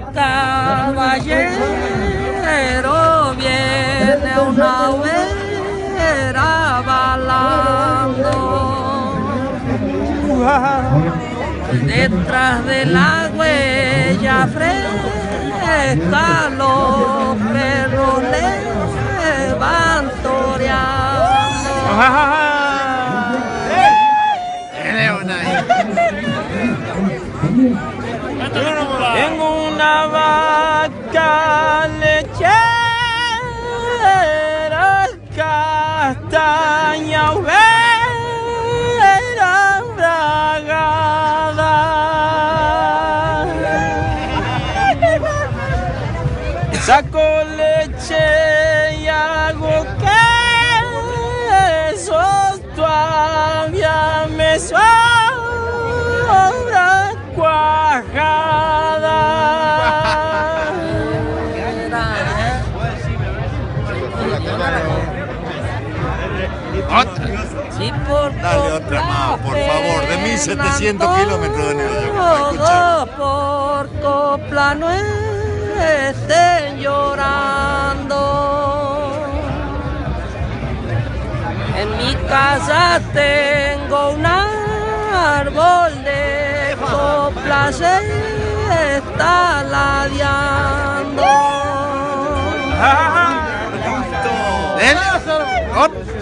caballero viene una hoguera balando. Detrás de la huella fresca los perros le van toreando. En una vaca lechera, castaña hoguera bragada. Saco leche y hago queso, todavía me sobra cuajada. ¿Otra? Sí, por dale otra más, por favor, de 1700 kilómetros de Nueva York. Por copla no estén llorando. En mi casa tengo un árbol de copla, se está ladeando. ¡Otra!